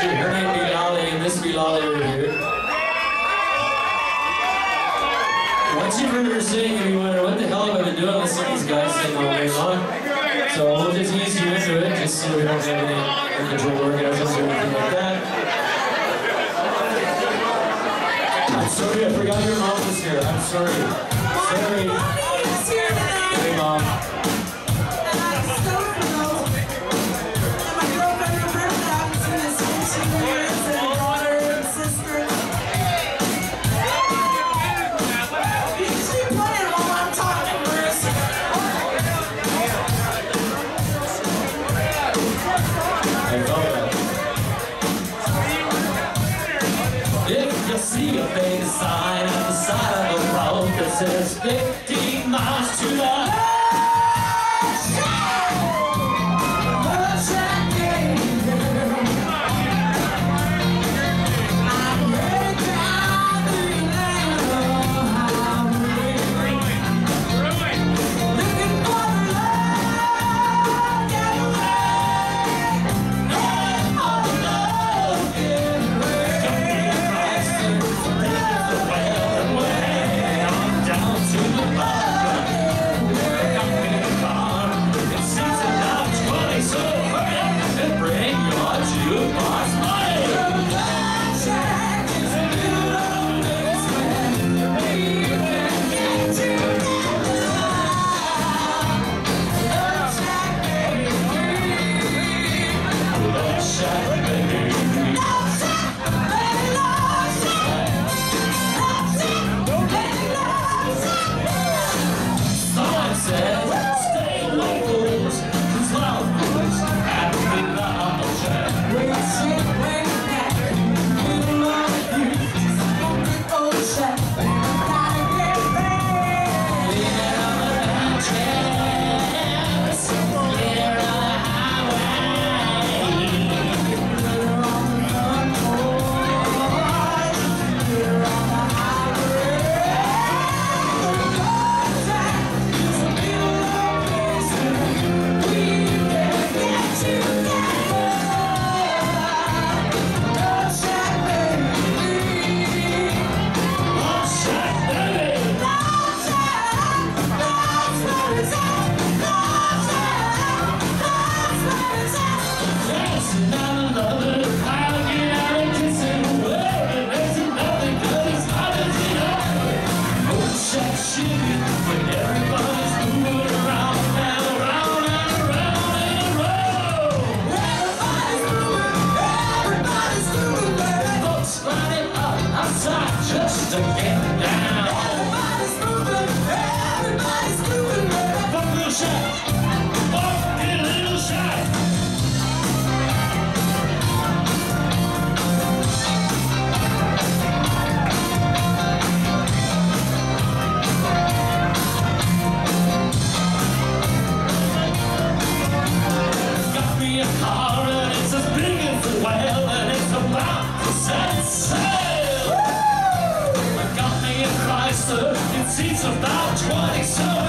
Her name McNally and this McNally over here. Once you've heard her sing and you wonder what the hell have I been doing listening to these guys sing all day long, so we'll just ease you into it just so we don't have any uncontrolled orgasms or anything like that. I'm sorry, I forgot your mom was here. I'm sorry. Sorry. Hey, Mom. If you see a big sign on the side of the road that says 15 miles to the just to get down. Everybody's moving, fuck a little shot, fuck a little shot. Got me a car and it's as big as a whale and it's about to set sail. It seats about 20, so